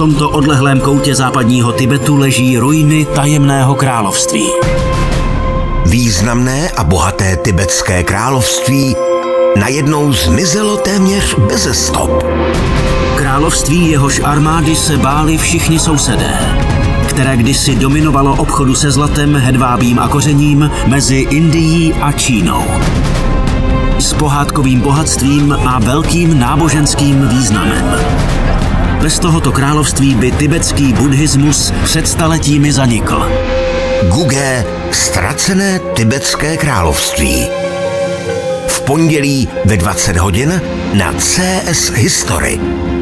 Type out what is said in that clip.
tomto odlehlém koutě západního Tibetu leží ruiny tajemného království. Významné a bohaté tibetské království najednou zmizelo téměř beze stop. Království, jehož armády se báli všichni sousedé, které kdysi dominovalo obchodu se zlatem, hedvábím a kořením mezi Indií a Čínou. S pohádkovým bohatstvím a velkým náboženským významem. Bez tohoto království by tibetský buddhismus před staletími zanikl. Gugé, ztracené tibetské království. V pondělí ve 20 hodin na CS History.